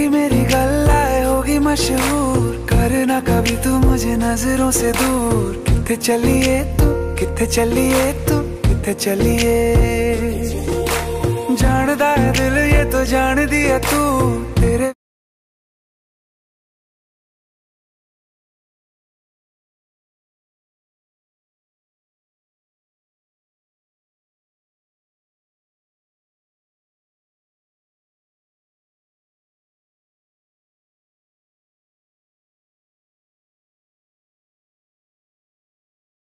तेरी मेरी गल्लाए होगी मशहूर, करना कभी तू मुझे नजरों से दूर। किथे चलिए तू, किथे चलिए तू, किथे चलिए। जानदा है दिल ये तो जान दिया तू, तेरे